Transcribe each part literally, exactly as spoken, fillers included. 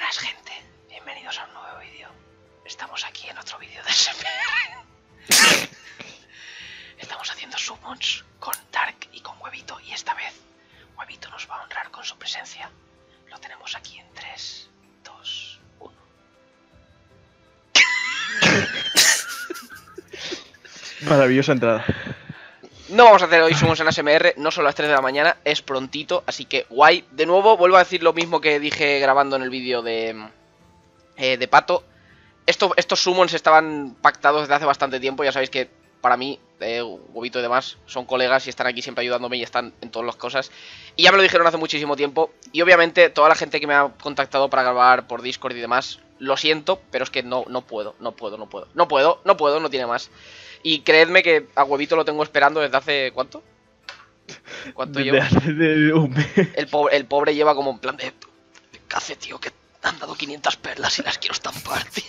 Buenas, gente, bienvenidos a un nuevo vídeo. Estamos aquí en otro vídeo de S M R. Estamos haciendo summons con Dark y con Huevito, y esta vez Huevito nos va a honrar con su presencia. Lo tenemos aquí en tres, dos, uno. Maravillosa entrada. No vamos a hacer hoy summons en S M R, no son las tres de la mañana, es prontito, así que guay. De nuevo, vuelvo a decir lo mismo que dije grabando en el vídeo de, eh, de Pato. Esto, estos summons estaban pactados desde hace bastante tiempo, ya sabéis que para mí, eh, Huevito y demás, son colegas y están aquí siempre ayudándome y están en todas las cosas. Y ya me lo dijeron hace muchísimo tiempo, y obviamente toda la gente que me ha contactado para grabar por Discord y demás, lo siento, pero es que no, no puedo, no puedo, no puedo, no puedo, no puedo, no tiene más. Y creedme que a Huevito lo tengo esperando desde hace... ¿Cuánto? ¿Cuánto Desde llevo? hace de un mes. El pobre, el pobre lleva como en plan de... ¿Qué hace, tío? Que han dado quinientas perlas y las quiero estampar, tío.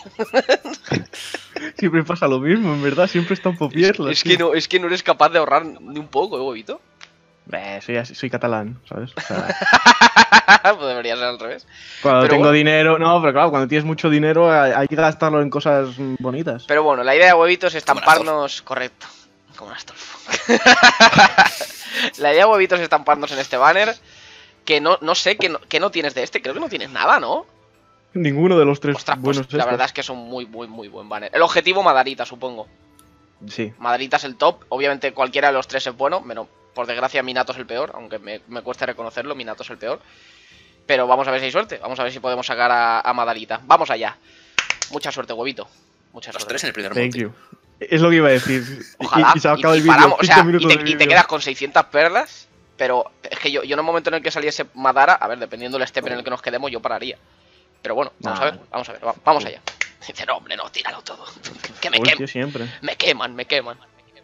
Siempre pasa lo mismo, en verdad, siempre están por piernas. Es que, no, es que no eres capaz de ahorrar ni un poco, ¿eh, Huevito? Eh, soy, así- soy catalán, ¿sabes? O sea, Pues debería ser al revés. cuando Pero tengo bueno. dinero... No, pero claro, cuando tienes mucho dinero hay hay que gastarlo en cosas bonitas. Pero bueno, la idea de Huevito es estamparnos... Correcto. Como un Astolfo. La idea de Huevito es estamparnos en este banner. Que no, no sé, que no, que no tienes de este. Creo que no tienes nada, ¿no? Ninguno de los tres Ostras, pues buenos la estos. verdad es que es un muy, muy, muy buen banner. El objetivo, Madarita, supongo. Sí. Madarita es el top. Obviamente cualquiera de los tres es bueno. Pero por desgracia Minato es el peor. Aunque me, me cuesta reconocerlo, Minato es el peor. Pero vamos a ver si hay suerte. Vamos a ver si podemos sacar a, a Madarita. Vamos allá. Mucha suerte, Huevito. Mucha Los suerte. tres en el primer Thank multi. you. Es lo que iba a decir. Ojalá. Y, y se Y, acaba y el vídeo. paramos, o cinco sea, y minutos te, de y te vídeo. quedas con seiscientas perlas. Pero es que yo, yo en el momento en el que saliese Madara, a ver, dependiendo del step en el que nos quedemos, yo pararía. Pero bueno, vamos Nah. a ver, vamos a ver, va- vamos allá. Dice, no, hombre, no, tíralo todo. Que me, Hostia, queman, siempre. me queman, me queman.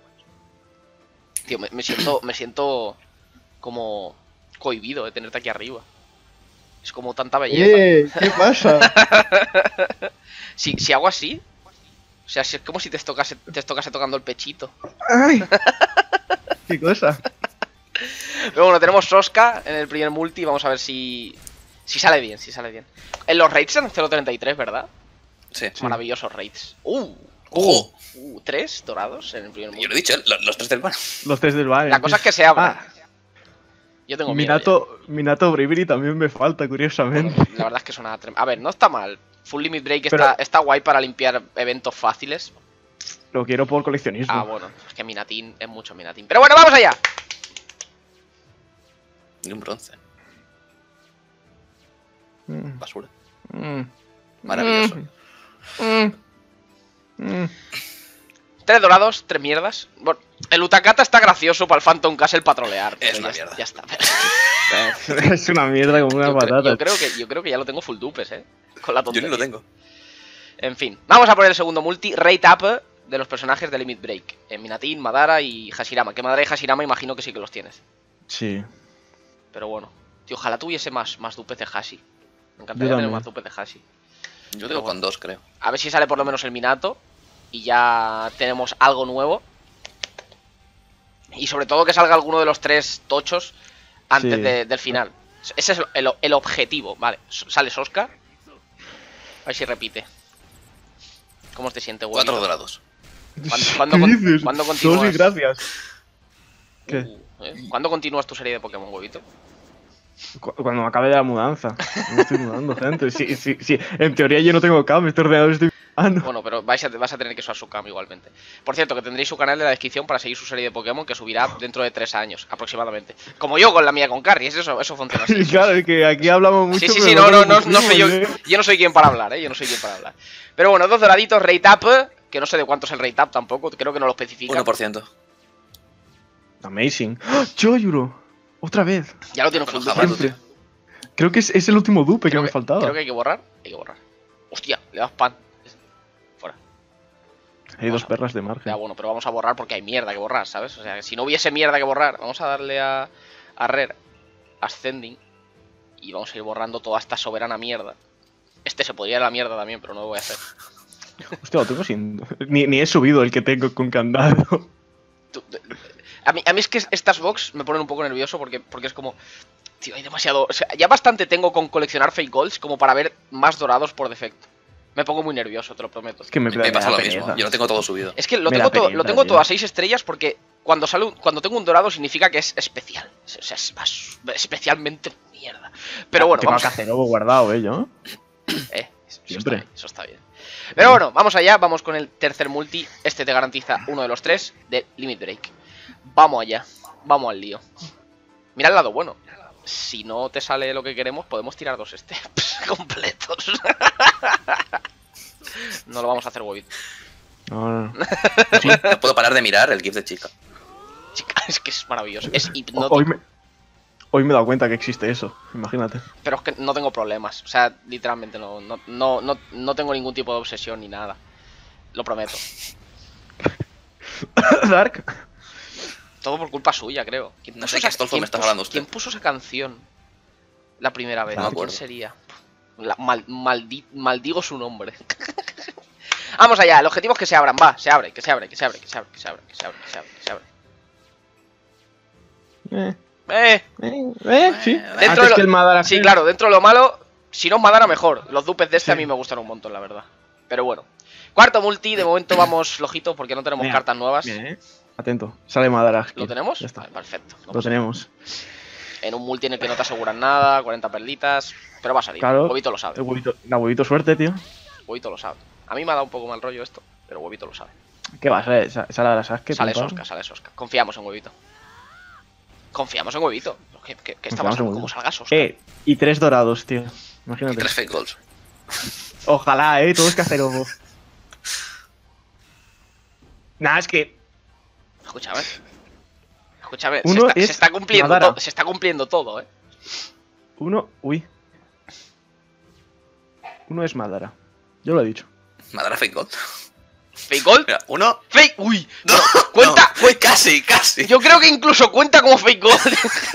Tío, me, me siento, me siento como cohibido de tenerte aquí arriba. Es como tanta belleza. ¡Eh! ¿Qué pasa? Si, si hago así, o sea, si es como si te tocase, te tocase tocando el pechito. ¡Ay! ¿Qué cosa? Pero bueno, tenemos Soska en el primer multi. Vamos a ver si, si sale bien, si sale bien. En los raids en cero treinta y tres, ¿verdad? Sí. Maravillosos raids. Uh, ¡Ojo! uh, tres dorados en el primer Yo multi. lo he dicho, ¿eh? los, los tres del ban. Los tres del banner. La cosa es que se abra. Ah, Yo tengo miedo. Minato, Minato Bravery también me falta, ya. curiosamente. Bueno, la verdad es que suena trem- A ver, no está mal. Full Limit Break Pero- está, está guay para limpiar eventos fáciles. Lo quiero por coleccionismo. Ah, bueno, es que Minatín es mucho Minatín. Pero bueno, vamos allá. Ni un bronce. Mm, Basura. mm, Maravilloso. mm, mm. Tres dorados, tres mierdas. Bueno, el Utakata está gracioso para el Phantom Castle patrolear. Es pero una ya, mierda. Ya está. Es una mierda como una Yo, cre- patata. yo creo que, yo creo que ya lo tengo full dupes, eh. Con la Yo tontería. ni lo tengo. En fin, vamos a poner el segundo multi, Rate Up de los personajes de Limit Break. Eh, Minatin, Madara y Hashirama. Que Madara y Hashirama imagino que sí que los tienes. Sí. Pero bueno. Tío, ojalá tuviese más, más dupes de Hashi. Me encantaría Yo tener también. más dupes de Hashi. Yo tengo con dos, creo. A ver si sale por lo menos el Minato. Y ya tenemos algo nuevo. Y sobre todo que salga alguno de los tres tochos antes Sí. de- del final. Ese es el, el objetivo. Vale, S- sale Soska. A ver si repite. ¿Cómo te sientes, güey? Cuatro dorados. ¿Cuándo- cuándo ¿Qué con- dices? cuándo Dos continúas? y gracias. ¿Qué? Uh, ¿eh? ¿Cuándo continúas tu serie de Pokémon, huevito? Cu- Cuando me acabe de la mudanza. No me estoy mudando, gente. Sí, sí, sí. En teoría yo no tengo cam, este ordenador estoy... Ah, no. Bueno, pero vais a, vas a tener que usar su cam igualmente. Por cierto, que tendréis su canal en la descripción para seguir su serie de Pokémon que subirá dentro de tres años, aproximadamente. Como yo con la mía con Carrie, eso, eso funciona así. Claro, es que aquí hablamos mucho. Sí, sí, pero sí, no, no, no, nos no soy yo. cumplimos, ¿eh? Yo no soy quien para hablar, eh. Yo no soy quien para hablar. Pero bueno, dos doraditos, rate up, que no sé de cuánto es el rate up tampoco, creo que no lo especifica. uno por ciento. Amazing. ¡Ah! Choyuro. Otra vez. Ya lo tiene Con full los dupe. Jabatu, Siempre. Creo que es, es el último dupe que Creo me que, faltaba. creo que hay que borrar. Hay que borrar. Hostia, le das pan. Fuera. Hay dos perlas de margen. Ya, bueno, pero vamos a borrar porque hay mierda que borrar, ¿sabes? O sea, que si no hubiese mierda que borrar, vamos a darle a, a Rare Ascending y vamos a ir borrando toda esta soberana mierda. Este se podría ir a la mierda también, pero no lo voy a hacer. Hostia, lo tengo sin... Ni, ni he subido el que tengo con candado. Tú- A mí, a mí es que estas box me ponen un poco nervioso porque, porque es como... Tío, hay demasiado... O sea, ya bastante tengo con coleccionar fake golds como para ver más dorados por defecto. Me pongo muy nervioso, te lo prometo. Es que me, Me, me me pasa da lo pereza. mismo. Yo lo tengo todo subido. Es que lo Me tengo, da todo, pereza, lo tengo tío. todo a seis estrellas porque cuando sale un- cuando tengo un dorado significa que es especial. O sea, es más especialmente mierda. Pero bueno, Tengo vamos a Cacerobo guardado, eh, yo. Eh, eso, Siempre. está bien, eso está bien. Pero bueno, vamos allá, vamos con el tercer multi. Este te garantiza uno de los tres de Limit Break. Vamos allá, vamos al lío. Mira el lado bueno. Si no te sale lo que queremos, podemos tirar dos steps completos. No lo vamos a hacer huevito. No, no, no. No puedo parar de mirar el GIF de chica. Chica, es que es maravilloso. Es hipnótico. Hoy me, hoy me he dado cuenta que existe eso, imagínate. Pero es que no tengo problemas. O sea, literalmente no, no, no, no, no tengo ningún tipo de obsesión ni nada. Lo prometo. Dark. Todo por culpa suya, creo. ¿Quién No puso sé qué esa- Astolfo quién me está puso- hablando usted. ¿Quién puso esa canción la primera vez? No me ¿Quién acuerdo. sería? La- mal- maldi- maldigo su nombre. Vamos allá, el objetivo es que se abran, va, se abre, que se abre, que se abre, que se abre, que se abre, que se abre, que se abre, que se abre. Eh, Eh, eh, eh, sí. Dentro Antes de lo- que el Madara. sí, claro, dentro de lo malo, si no es Madara mejor. Los dupes de este Sí. a mí me gustan un montón, la verdad. Pero bueno. Cuarto multi, de momento vamos flojito porque no tenemos Mira, cartas nuevas. Bien, eh. Atento. Sale Madara. ¿Lo tenemos? Ya está. Vale, perfecto. No Lo pasa tenemos. En un multi en el que no te aseguran nada, cuarenta perlitas, pero va a salir. Claro. Huevito lo sabe. El huevito, la huevito suerte, tío. Huevito lo sabe. A mí me ha dado un poco mal rollo esto, pero Huevito lo sabe. ¿Qué va? ¿Sale, sale a la Sasuke? Sale tío, Sosca, sale Sosca. Confiamos en Huevito. Confiamos en Huevito. ¿Qué, qué, qué está Confiamos en pasando? Huevito. ¿Cómo salga Sosca? Eh, y tres dorados, tío. Y Imagínate. tres fake goals. Ojalá, eh. Todos Cacerobo. Nah, es que. Escúchame. Escúchame, se Uno está, es se está cumpliendo Madara. todo, se está cumpliendo todo, eh. Uno. Uy. Uno es Madara. Yo lo he dicho. Madara fake goal. Fake gold. Mira, uno. Fake. Uy. No, cuenta, no, cuenta. Casi, casi. Yo creo que incluso cuenta como fake gold.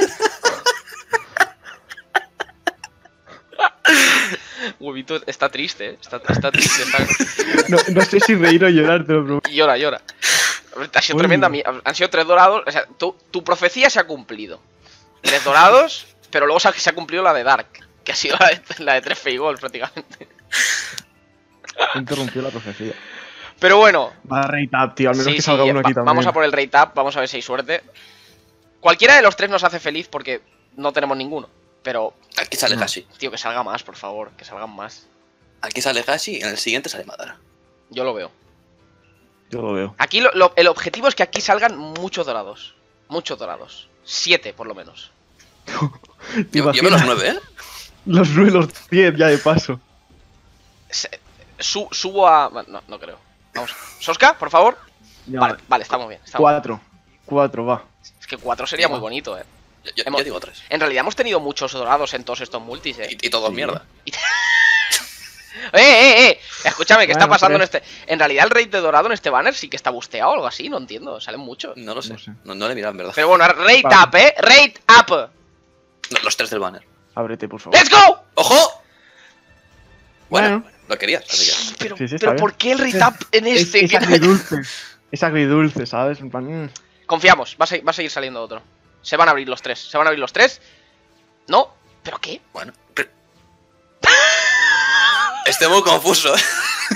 Huevito está triste, eh. Está, está triste. Está... No, no sé si reír o llorar, te lo prometo. Y llora, llora. Ha sido Uy. tremenda. mi- Han sido tres dorados. O sea, tu, tu profecía se ha cumplido. Tres dorados, pero luego se ha, se ha cumplido la de Dark, que ha sido la de, la de tres fake gold prácticamente. Interrumpió la profecía. Pero bueno, Va a rate up, tío. Al menos sí, que salga sí, uno va- aquí también. vamos a por el rate up, vamos a ver si hay suerte. Cualquiera de los tres nos hace feliz porque no tenemos ninguno. Pero, Aquí sale No. Hashi. tío, que salga más, por favor, que salgan más. Aquí sale Hashi y en el siguiente sale Madara. Yo lo veo. Yo lo veo. Aquí lo- lo- el objetivo es que aquí salgan muchos dorados. Muchos dorados. Siete, por lo menos. ¿Te Yo, yo veo imaginas? los nueve, ¿eh? Los nueve, los diez ya de paso. Se- su- subo a... No, no creo. Vamos. Sosca, por favor. Ya, Vale, vale, estamos bien. estamos bien. Cuatro. Cuatro, va. Es que cuatro sería muy bonito, eh. Yo, yo- Hemos- yo digo tres. En realidad hemos tenido muchos dorados en todos estos multis, eh. Y, y todos Sí. mierda. ¡Eh, eh, eh! Escúchame, ¿qué está Bueno, pasando tres. en este...? En realidad el rate de dorado en este banner sí que está busteado o algo así, no entiendo. Salen muchos. No lo sé. No sé. No, no le he mirado, en verdad. Pero bueno, rate Vale. up, eh. Rate up. No, los tres del banner. Ábrete, por favor. ¡Let's go! ¡Ojo! Bueno, Bueno. lo querías, así que. Pero, Sí, sí, está pero bien. ¿por qué el rate up en Es, este? es agridulce. Es agridulce, ¿sabes? En plan, mm. Confiamos, va a, seguir, va a seguir saliendo otro. Se van a abrir los tres, se van a abrir los tres. ¿No? ¿Pero qué? Bueno. pero- Estoy muy confuso, ¿eh?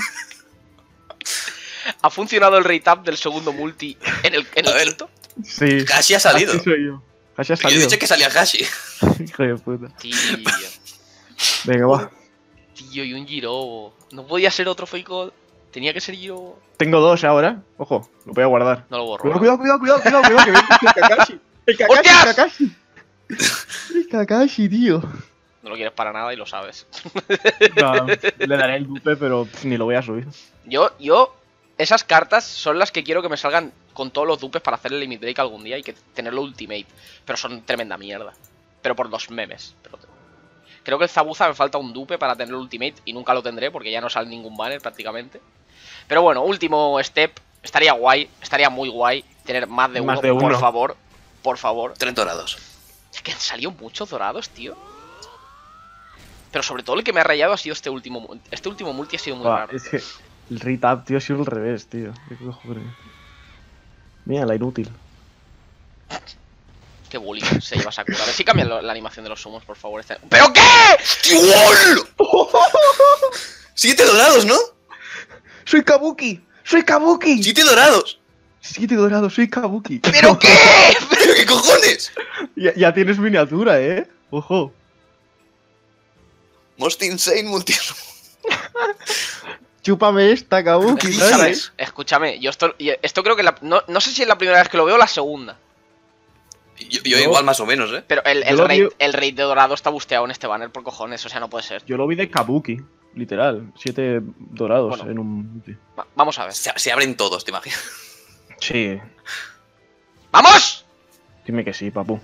¿Ha funcionado el rate up del segundo multi en el, en A el ver. quinto? Sí. Hashi ha salido. Así soy yo. Así ha Yo he salido. dicho que salía Hashi. Hijo de puta. Tío, Venga, va. tío, y un Girobo. No podía ser otro fake gold. Tenía que ser Girobo. Tengo dos ahora. Ojo, lo voy a guardar. No lo borro. Cuidado, ¿no? cuidado, cuidado, cuidado, cuidado, que viene el Kakashi. El Kakashi, ¡Hostias! el Kakashi. El Kakashi, tío. No lo quieres para nada y lo sabes. No, le daré el dupe, pero pff, ni lo voy a subir. Yo, yo, esas cartas son las que quiero que me salgan con todos los dupes para hacer el Limit Break algún día y que tenerlo Ultimate. Pero son tremenda mierda. Pero por los memes. Pero creo que el Zabuza me falta un dupe para tener el Ultimate y nunca lo tendré porque ya no sale ningún banner prácticamente. Pero bueno, último step. Estaría guay, estaría muy guay tener más de uno, Más de por uno. favor. Por favor. Tres dorados. Es que han salido muchos dorados, tío. Pero sobre todo el que me ha rayado ha sido este último mu- Este último multi ha sido muy Buah, raro. es que el retap, tío, ha sido al revés, tío. ¿Qué cojones? Mira, la inútil. Qué bullying se lleva Sakura. A ver si cambian lo- la animación de los sumos, por favor. Este- ¿Pero qué? ¡Igual! Siete dorados, ¿no? ¡Soy Kabuki! ¡Soy Kabuki! Siete dorados. Siete dorados, soy Kabuki. ¿Pero qué? ¿Pero qué cojones? Ya, ya tienes miniatura, ¿eh? Ojo. Most Insane Multi... Chúpame esta, Kabuki, ¿Sabes? ¿sabes? ¿Sabes? Escúchame, yo esto, y esto creo que la- no, no sé si es la primera vez que lo veo o la segunda. Yo, yo No. igual más o menos, ¿eh? Pero el, Yo el, lo raid, vi- el raid de dorado está busteado en este banner por cojones, o sea, no puede ser. Yo lo vi de Kabuki, literal. Siete dorados Bueno. en un... Va- vamos a ver. Se, se abren todos, ¿te imaginas? Sí. ¡Vamos! Dime que sí, papu.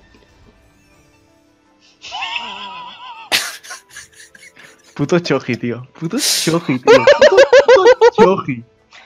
Puto Choji, tío. Puto Choji, tío. Puto, puto Choji.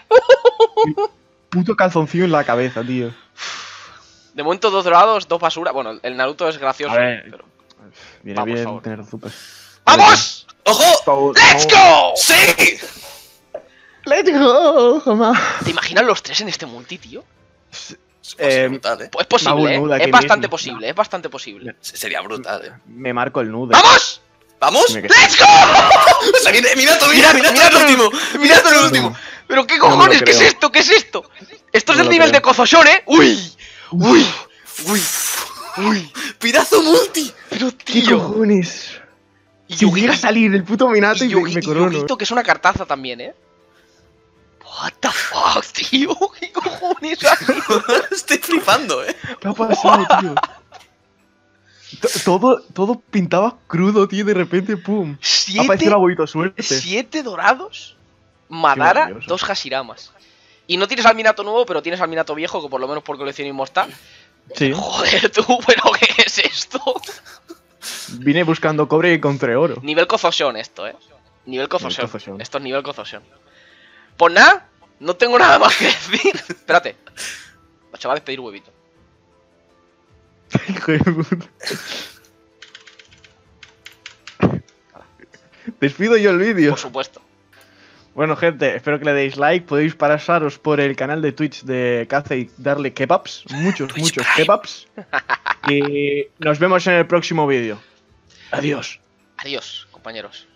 Puto calzoncillo en la cabeza, tío. De momento dos dorados, dos basura. Bueno, el Naruto es gracioso. A ver. Pero... Viene Va, por bien favor. tener super. ¡Vamos! ¡Ojo! ¡Let's go! ¡Sí! ¡Let's go! Jamás. ¿Te imaginas los tres en este multi, tío? Sería Eh, brutal, ¿eh? Pues es posible, Una ¿eh? burbuda Es aquí bastante mismo. posible, es bastante posible. Sería brutal, ¿eh? Me marco el nude. ¡Vamos! ¿Vamos? Dime que- ¡Let's go! O sea, mira, mira, mira, mira, Mira, el último. Mira el No. último. ¿Pero qué No me lo cojones? ¿Qué es creo. esto? ¿Qué es esto? Esto es No el lo nivel creo. de Kozoshon, ¿eh? ¡Uy! ¡Uy! Uy. Uy. ¡Pedazo multi! Pero ¿Qué tío. cojones? Y Si Yugi- llega a salir el puto Minato y y, me, Yugi- me y corono. Yugito, que es una cartaza también, ¿eh? What the fuck, tío. ¿Qué cojones hay? Estoy flipando, ¿eh? ¿Qué ha pasado, tío? To- Todo, todo pintaba crudo, tío, y de repente, pum. Ha Siete, aparecido el abuelito suerte. siete dorados. Madara, maravilloso. dos Hashiramas. Y no tienes al Minato nuevo, pero tienes al Minato viejo, que por lo menos por coleccionismo está. Sí. Joder, tú, pero ¿qué es esto? Vine buscando cobre y encontré oro. Nivel Kozoshon esto, eh. Nivel Kozoshon. Kozoshon. Esto es nivel Kozoshon. Pues nada, no tengo nada más que decir. Espérate. Se va a despedir Huevito. Hijo de puta. Despido yo el vídeo. Por supuesto. Bueno, gente, espero que le deis like. Podéis pasaros por el canal de Twitch de Kaze y darle kebabs. Muchos, Twitch muchos Prime. kebabs. Y nos vemos en el próximo vídeo. Adiós. Adiós, compañeros.